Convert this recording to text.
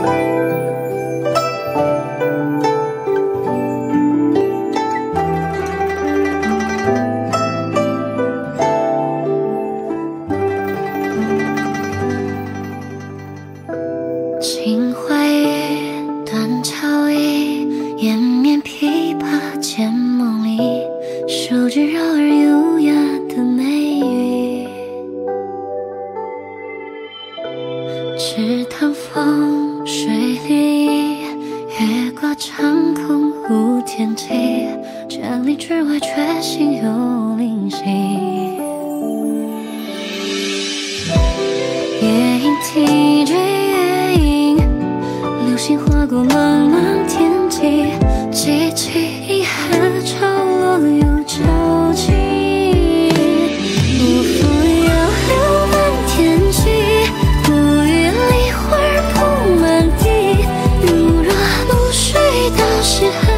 情怀语，断桥意，延绵琵琶渐梦里，手指绕而优雅的美语。池塘风，水里月挂长空无天际，千里之外却心有灵犀。夜莺啼追月影，流星划过茫茫天际，激起银河潮落又潮起。我负摇流满天际，不语梨花铺满地，如若露水到时。